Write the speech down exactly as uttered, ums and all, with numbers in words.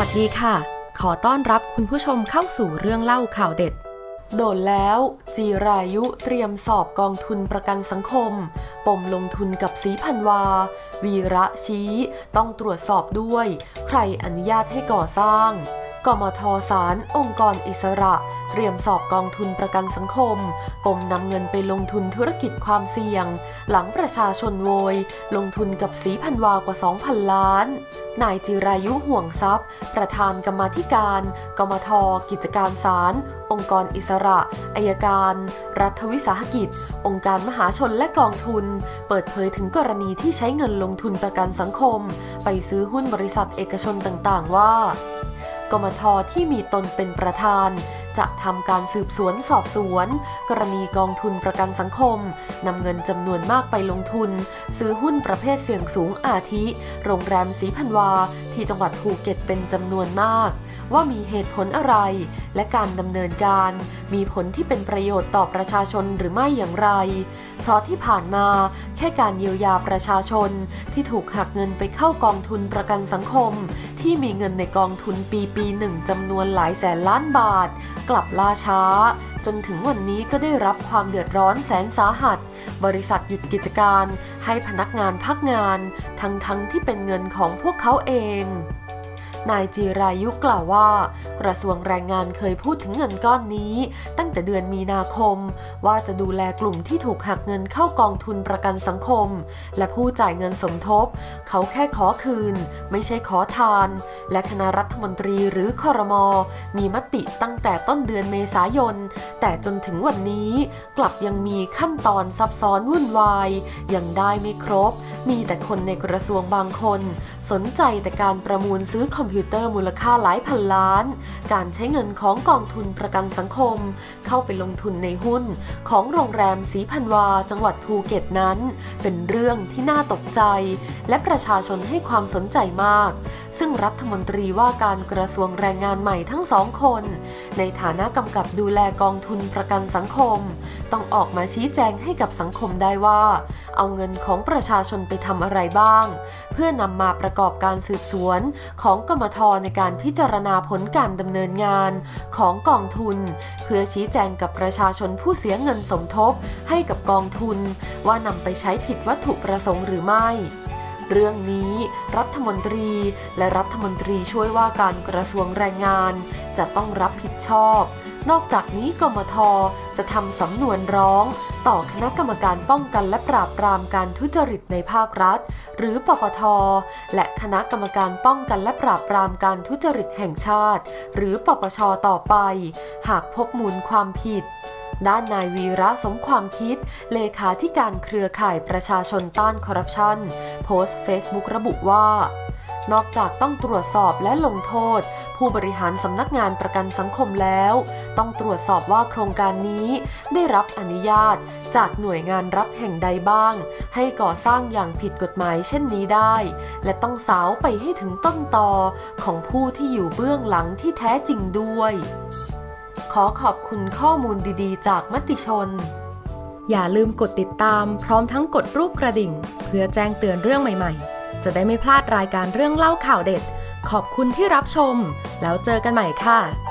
วัสดีค่ะขอต้อนรับคุณผู้ชมเข้าสู่เรื่องเล่าข่าวเด็ดโดนแล้วจีรายุเตรียมสอบกองทุนประกันสังคมปมลงทุนกับศรีพันวาวีระชี้ต้องตรวจสอบด้วยใครอนุญาตให้ก่อสร้างกมท.ศาลองค์กรอิสระเตรียมสอบกองทุนประกันสังคมปมนำเงินไปลงทุนธุรกิจความเสี่ยงหลังประชาชนโวยลงทุนกับศรีพันวากว่า สองพัน ล้านนายจิรายุห่วงทรัพย์ประธานกรรมาธิการกมท.กิจการศาลองค์กรอิสระอัยการรัฐวิสาหกิจองค์การมหาชนและกองทุนเปิดเผยถึงกรณีที่ใช้เงินลงทุนประกันสังคมไปซื้อหุ้นบริษัทเอกชนต่างๆว่ากมท.ที่มีตนเป็นประธานจะทำการสืบสวนสอบสวนกรณีกองทุนประกันสังคมนำเงินจำนวนมากไปลงทุนซื้อหุ้นประเภทเสี่ยงสูงอาทิโรงแรมศรีพันวาที่จังหวัดภูเก็ตเป็นจำนวนมากว่ามีเหตุผลอะไรและการดำเนินการมีผลที่เป็นประโยชน์ต่อประชาชนหรือไม่อย่างไรเพราะที่ผ่านมาแค่การเยียวยาประชาชนที่ถูกหักเงินไปเข้ากองทุนประกันสังคมที่มีเงินในกองทุนปีปีหนึ่งจำนวนหลายแสนล้านบาทกลับล่าช้าจนถึงวันนี้ก็ได้รับความเดือดร้อนแสนสาหัสบริษัทหยุดกิจการให้พนักงานพักงานทั้งๆที่เป็นเงินของพวกเขาเองนายจิรายุกล่าวว่ากระทรวงแรงงานเคยพูดถึงเงินก้อนนี้ตั้งแต่เดือนมีนาคมว่าจะดูแลกลุ่มที่ถูกหักเงินเข้ากองทุนประกันสังคมและผู้จ่ายเงินสมทบเขาแค่ขอคืนไม่ใช่ขอทานและคณะรัฐมนตรีหรือครม.มีมติตั้งแต่ต้นเดือนเมษายนแต่จนถึงวันนี้กลับยังมีขั้นตอนซับซ้อนวุ่นวายยังได้ไม่ครบมีแต่คนในกระทรวงบางคนสนใจแต่การประมูลซื้อคอมพิวเตอร์มูลค่าหลายพันล้านการใช้เงินของกองทุนประกันสังคมเข้าไปลงทุนในหุ้นของโรงแรมศรีพันวาจังหวัดภูเก็ตนั้นเป็นเรื่องที่น่าตกใจและประชาชนให้ความสนใจมากซึ่งรัฐมนตรีว่าการกระทรวงแรงงานใหม่ทั้งสองคนในฐานะกำกับดูแลกองทุนประกันสังคมต้องออกมาชี้แจงให้กับสังคมได้ว่าเอาเงินของประชาชนไปทำอะไรบ้างเพื่อนำมาประกอบการสืบสวนของกมท.ในการพิจารณาผลการดำเนินงานของกองทุนเพื่อชี้แจงกับประชาชนผู้เสียเงินสมทบให้กับกองทุนว่านำไปใช้ผิดวัตถุประสงค์หรือไม่เรื่องนี้รัฐมนตรีและรัฐมนตรีช่วยว่าการกระทรวงแรงงานจะต้องรับผิดชอบนอกจากนี้กมท.จะทำสำนวนร้องต่อคณะกรรมการป้องกันและปราบปรามการทุจริตในภาครัฐหรือปปท.และคณะกรรมการป้องกันและปราบปรามการทุจริตแห่งชาติหรือปปช.ต่อไปหากพบมูลความผิดด้านนายวีระสมความคิดเลขาธิการเครือข่ายประชาชนต้านคอร์รัปชันโพสต์เฟซบุ๊กระบุว่านอกจากต้องตรวจสอบและลงโทษผู้บริหารสำนักงานประกันสังคมแล้วต้องตรวจสอบว่าโครงการนี้ได้รับอนุญาตจากหน่วยงานรัฐแห่งใดบ้างให้ก่อสร้างอย่างผิดกฎหมายเช่นนี้ได้และต้องสาวไปให้ถึงต้นตอของผู้ที่อยู่เบื้องหลังที่แท้จริงด้วยขอขอบคุณข้อมูลดีๆจากมติชนอย่าลืมกดติดตามพร้อมทั้งกดรูปกระดิ่งเพื่อแจ้งเตือนเรื่องใหม่ๆจะได้ไม่พลาดรายการเรื่องเล่าข่าวเด็ดขอบคุณที่รับชมแล้วเจอกันใหม่ค่ะ